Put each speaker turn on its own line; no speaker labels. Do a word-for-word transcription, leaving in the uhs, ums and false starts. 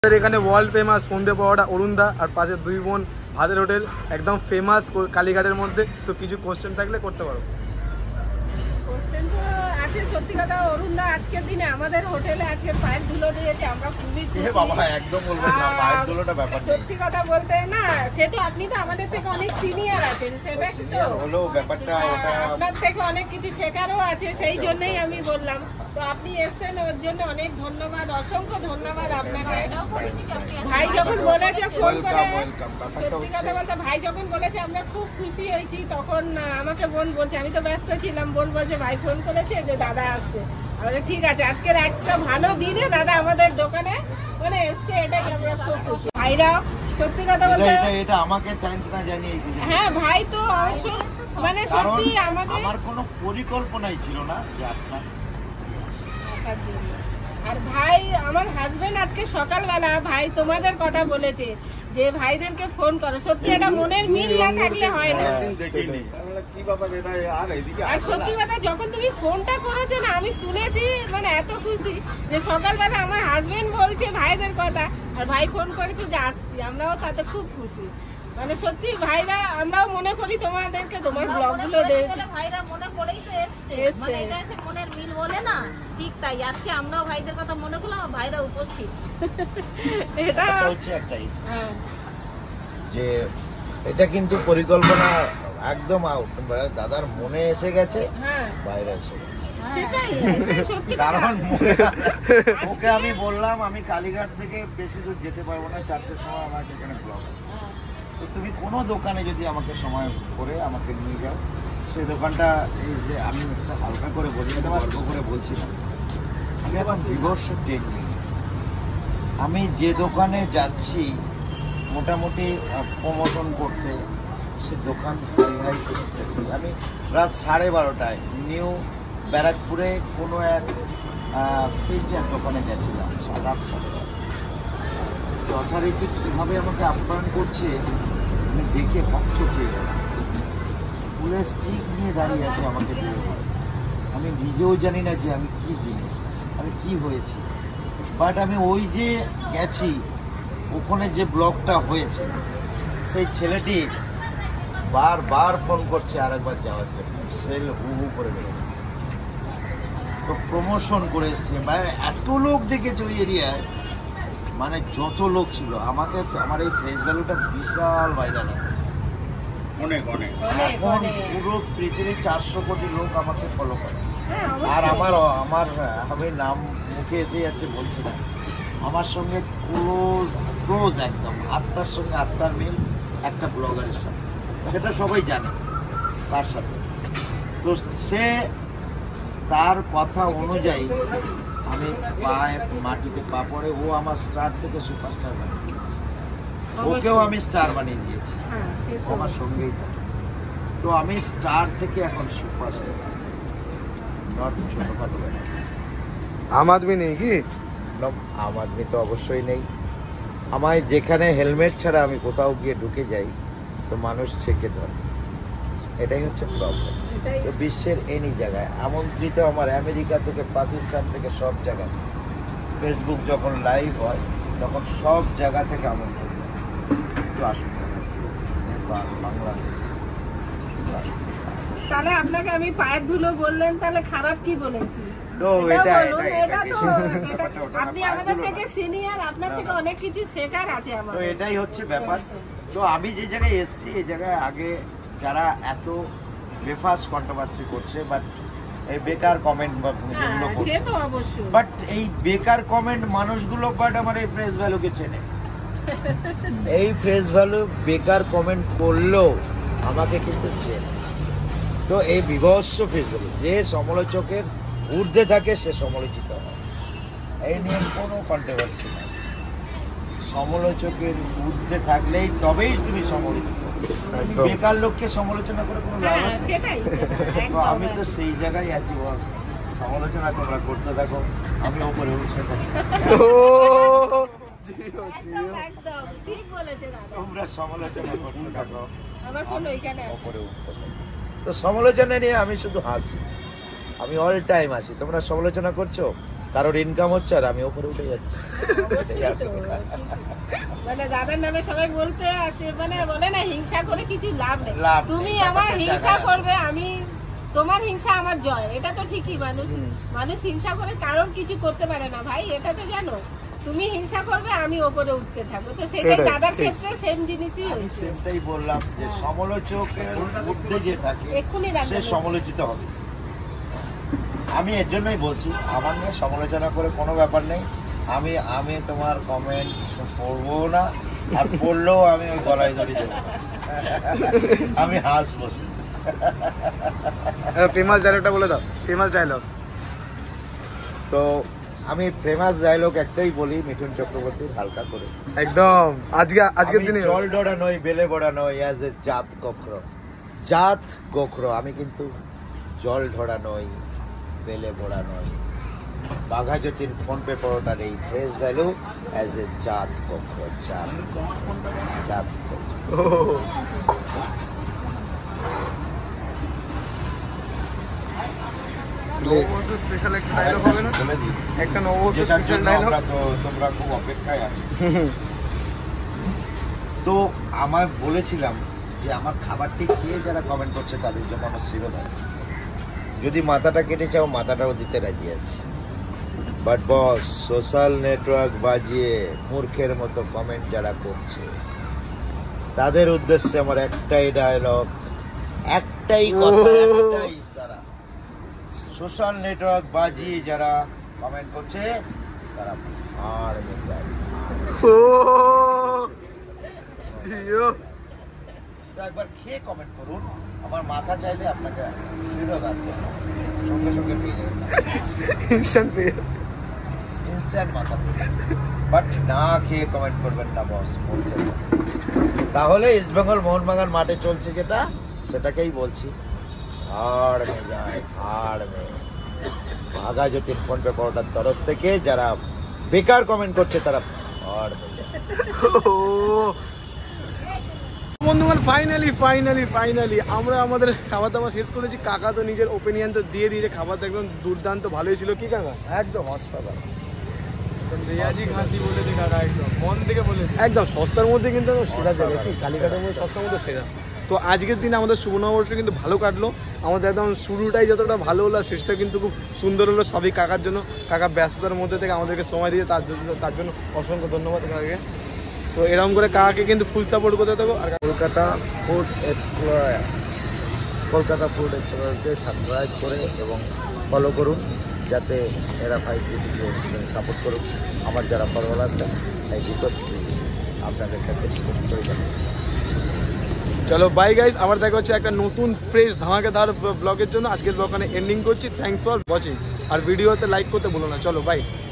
এখানে world famous সন্ধ্যে পাওয়াটা অরুণদা আর পাশে দুই বোন ভাতের হোটেল একদম ফেমাস কালীঘাটের মধ্যে। তো কিছু কোশ্চেন থাকলে করতে পারো।
কোশ্চেন তো আছে, সত্যি কথা অরুণদা আজকের দিনে আমাদের হোটেলে আজকে পায়ের ধুলো দিয়েছে, আমরা খুবই খুশি।
এ বাবা একদম বলবেন না, পায়ের ধুলোটা ব্যাপার না।
সত্যি কথা বলতে না, সেটা আপনি তো আমাদের থেকে অনেক সিনিয়র আছেন, সেটা তো
হলো ব্যাপারটা। ওটা
আপনার থেকে অনেক কিছু শেখারও আছে, সেই জন্যই আমি বললাম। তো আপনি এসেছেন, ওর জন্য অনেক ধন্যবাদ, অসংখ্য ধন্যবাদ আপনাকে। ভাই যখন বলেছে ফোন করে, সত্যি কথা বলতে ভাই যখন বলেছে আমরা খুব খুশি হয়েছি, তখন আমাকে বোন বলছে, আমি তো ব্যস্ত ছিলাম, বোন বলছে ভাই ফোন করেছে যে দাদা আসছে। আমাদের ঠিক আছে, আজকের একটা ভালো দিনে দাদা আমাদের দোকানে মানে এসছে, এটাই আমরা খুব খুশি। ভাইরা সত্যি কথা বলতে
এটা আমাকে থ্যাঙ্কস না জানিয়ে,
হ্যাঁ ভাই তো অবশ্য মানে সত্যি আমাদের
আমার কোনো পরিকল্পনাই ছিল না যে আপনার।
আর ভাই আমার হাজবেন্ড আজকে সকালবেলা ভাই তোমাদের কথা বলেছে যে ভাইদেরকে ফোন করো, সত্যি এটা মনের মিল না থাকলে হয় না। আর সত্যি কথা যখন তুমি ফোনটা করেছো না, আমি শুনেছি মানে এত খুশি যে সকালবেলা আমার হাজবেন্ড বলছে ভাইদের কথা, আর ভাই ফোন করেছে যে আসছি, আমরাও তাতে খুব খুশি। মানে সত্যি ভাইরা, আমরাও মনে করি তোমাদেরকে, তোমার ব্লগগুলো দেখে
ভাইরা মনে করেই তো এসছে, মানে এটা হচ্ছে মনের মিল বলে না, ঠিক তাই। আজকে আমরাও ভাইদের কথা মনে করলাম, ভাইরা উপস্থিত।
এটা
হচ্ছে একটাই যে এটা কিন্তু পরিকল্পনা একদম দাদার মনে এসে গেছে, বাইরে এসে গেছে। কারণ ওকে আমি বললাম আমি কালীঘাট থেকে বেশি দূর যেতে পারবো না, চারটের সময় আমার এখানে ব্লগ আছে, তো তুমি কোনো দোকানে যদি আমাকে সময় করে আমাকে নিয়ে যাও। সে দোকানটা এই যে আমি একটা হালকা করে বলি, গর্ব করে বলছিলাম, আমি এখন বিভৎস টেকনিক, আমি যে দোকানে যাচ্ছি মোটামুটি প্রমোশন করতে, সে দোকান আমি রাত সাড়ে বারোটায় নিউ ব্যারাকপুরে কোনো এক ফ্রিজের দোকানে গেছিলাম, রাত সাড়ে বারোটা। যথারীতি কীভাবে আমাকে আপ্যায়ন করছে আমি দেখে হকচকিয়ে গেলাম। ফুলের স্টিক নিয়ে দাঁড়িয়ে আছে আমাকে দিয়ে, আমি নিজেও জানি না যে আমি কি জিনিস, আমি কি হয়েছি। বাট আমি ওই যে গেছি, ওখানে যে ব্লগটা হয়েছে, সেই ছেলেটি বারবার ফোন করছে আরেকবার যাওয়ার জন্য, সেল হু হু করে গেল। তো প্রমোশন করে এসছে, মানে এত লোক দেখেছে ওই এরিয়ায়, মানে যত লোক ছিল, আমাকে আমার এই ফেস ভ্যালুটা বিশাল ভাইরাল হয় অনেক অনেক। এখন পুরো পৃথিবীর চারশো কোটি লোক আমাকে ফলো করে। আর আমার আমার আমি নাম মুখে এসে যাচ্ছে বলছি না, আমার সঙ্গে ক্লোজ ক্লোজ একদম আত্মার সঙ্গে আত্মার মিল একটা ব্লগারের সাথে, সেটা সবাই জানে তার সাথে। তো সে তার কথা অনুযায়ী আমি পায়ে মাটিতে পা পড়ে, ও আমার স্টার থেকে সুপারস্টার বানিয়ে দিয়েছে, ওকেও আমি স্টার বানিয়ে দিয়েছি, আমার সঙ্গেই থাকে। তো আমি স্টার থেকে এখন সুপারস্টার, নট ছোটখাটো।
আম আদমি নেই কি?
আম আদমি তো অবশ্যই নেই। আমায় যেখানে হেলমেট ছাড়া আমি কোথাও গিয়ে ঢুকে যাই তো মানুষ ছেকে ধরে, এটাই হচ্ছে প্রবলেম। তো বিশ্বের এনি জায়গায় আমন্ত্রিত আমার আমেরিকা থেকে, পাকিস্তান থেকে, সব জায়গায় ফেসবুক যখন লাইভ হয় তখন সব জায়গা থেকে আমন্ত্রণ তো আসুন, নেপাল, বাংলাদেশ।
তাহলে আপনাকে আমি পায়ের ধুলো বললেন, তাহলে খারাপ কি বলেছি?
তো এটা
আপনি আমাদের থেকে সিনিয়র, আপনার থেকে অনেক কিছু শেখার আছে আমার।
তো এটাই হচ্ছে ব্যাপার। তো আমি যে জায়গায় এসেছি, এই জায়গায় আগে যারা এত বেফাস কন্ট্রোভার্সি করছে, বাট এই বেকার কমেন্ট বা যেগুলো করছে,
সে তো অবশ্যই,
বাট এই বেকার কমেন্ট মানুষগুলো বাট আমার এই ফ্রেশ ভ্যালুকে চেনে। এই ফ্রেশ ভ্যালু বেকার কমেন্ট করলেও আমাকে কিন্তু চেনে। তো এই বিভৎস ফ্রেশ ভ্যালু, যে সমালোচকের ঊর্ধ্বে থাকে সে সমালোচিত হয়, এই নিয়ে কোনো কন্ট্রোভার্সি নেই। সমালোচকের ঊর্ধ্বে থাকলেই তবেই তুমি সমালোচিত। বেকার লোককে সমালোচনা করে কোনো লাভ আছে? তো আমি তো সেই জায়গায় আছি, সমালোচনা তোমরা করতে থাকো, আমি ওপরে উঠতে থাকি। তোমরা সমালোচনা করতে থাকো, ওপরে উঠতে থাকো। তো সমালোচনা নিয়ে আমি শুধু হাসি, আমি অল টাইম আসি। তোমরা সমালোচনা করছো, কারোর ইনকাম হচ্ছে আর আমি ওপরে উঠে যাচ্ছি।
অবশ্যই তো। মানে দাদার নামে সবাই বলতে আছে, মানে বলে না হিংসা করে কিছু লাভ নেই।
লাভ নেই,
তুমি আমার
ব্যাপারটা
হিংসা
জায়গায়
করবে, আমি তোমার হিংসা আমার জয়, এটা তো ঠিকই। মানুষ মানুষ হিংসা করে কারোর কিছু করতে পারে না ভাই, এটা তো জানো। তুমি হিংসা করবে, আমি ওপরে উঠতে থাকবো, তো সেটাই
সেটাই,
দাদার
ঠিক।
ক্ষেত্রে সেম জিনিসই
আমি
হয়েছে।
সেটাই বললাম যে সমালোচকের মধ্যে যে থাকে
এক্ষুনি
সে
রাখবেন।
সমালোচিত হবে। আমি এর জন্যই বলছি, আমার নিয়ে সমালোচনা করে কোনো ব্যাপার নেই। আমি আমি তোমার কমেন্ট পড়বো না, আর পড়লেও আমি ওই গলায় দড়ি দেবো। আমি হাসবো।
ফেমাস ডায়লগটা বলে দাও, ফেমাস ডায়লগ।
তো আমি ফেমাস ডায়লগ একটাই বলি মিঠুন চক্রবর্তীর, হালকা করে।
একদম আজকে আজকের
আমি
দিনে
জল ডোরা নই, বেলে বড়া নই, অ্যাজ এ জাত গোখরো, জাত গোখরো। আমি কিন্তু জল ঢোড়া নই, বেলে বড়া নই। বাঘা জ্যোতির ফোন পে পরোটার এই ফেস ভ্যালু অ্যাজ এ জাত গোখরো, জাত জাত গোখরো।
স্পেশাল একটা ডায়লগ হবে না,
বলে দিই,
একটা নববর্ষ
যেটার
স্পেশাল
জন্য
ডায়লগ।
আমরা তো তোমরা খুব অপেক্ষায় আছো। তো আমার বলেছিলাম যে আমার খাবারটি খেয়ে যারা কমেন্ট করছে তাদের জন্য আমার শিরোধার। যদি মাথাটা কেটে চাও মাথাটাও দিতে রাজি আছি, বাট বস সোশ্যাল নেটওয়ার্ক বাজিয়ে মূর্খের মতো কমেন্ট যারা করছে তাদের উদ্দেশ্যে আমার একটাই ডায়লগ, একটাই কথা, একটাই ইশারা। সোশ্যাল নেটওয়ার্ক বাজিয়ে যারা কমেন্ট করছে তারা আর বেকার।
ও জিও
তো একবার খেয়ে কমেন্ট করুন। আমার মাথা চাইলে আপনাকে শিরোধার দেবো, সঙ্গে সঙ্গে পেয়ে যাবেন,
ইনস্ট্যান্ট পে।
ইনস্ট্যান্ট মাথা পেয়ে যাবেন। বাট না খেয়ে কমেন্ট করবেন না বস, বলতে হবে। তাহলে ইস্টবেঙ্গল মোহনবাগান মাঠে চলছে যেটা, সেটাকেই বলছি, হাড় মে যায়, হাড় মে। বাঘা জ্যোতির ফোন পে পরোটার তরফ থেকে যারা বেকার কমেন্ট করছে তারা হাড় মে যায়।
বন্ধুগণ ফাইনালি ফাইনালি ফাইনালি আমরা আমাদের খাবার দাবার শেষ করেছি। কাকা তো নিজের ওপিনিয়ন তো দিয়ে দিয়েছে, খাবারটা একদম দুর্দান্ত ভালোই ছিল। কি কাকা?
একদম অসাধারণ।
রেয়াজি খাসি বলে দিই কাকা, একদম মন থেকে বলে একদম সস্তার মধ্যে কিন্তু একদম সেরা জায়গা, কি কালীঘাটের মধ্যে সস্তার মধ্যে সেরা। তো আজকের দিনে আমাদের শুভ নববর্ষ কিন্তু ভালো কাটলো। আমাদের একদম শুরুটাই যতটা ভালো হলো, শেষটা কিন্তু খুব সুন্দর হলো, সবই কাকার জন্য। কাকা ব্যস্ততার মধ্যে থেকে আমাদেরকে সময় দিয়ে তার জন্য তার জন্য অসংখ্য ধন্যবাদ কাকাকে। তো এরকম করে কাকাকে কিন্তু ফুল সাপোর্ট করতে থাকো। আর
Kolkata food explorer, Kolkata food এক্সপ্লোরারকে সাবস্ক্রাইব করে এবং ফলো করুন, যাতে এরা ফাইভ ভিডিওকে সাপোর্ট করুন। আমার যারা ফলোয়ার আছে এই রিকোয়েস্ট আপনাদের কাছে রিকোয়েস্ট করে যাবেন।
চলো বাই গাইজ, আবার দেখা হচ্ছে একটা নতুন ফ্রেশ ধামাকেদার ব্লগের জন্য। আজকের ব্লগ এন্ডিং করছি। থ্যাংকস ফর ওয়াচিং, আর ভিডিওতে লাইক করতে ভুলো না। চলো বাই।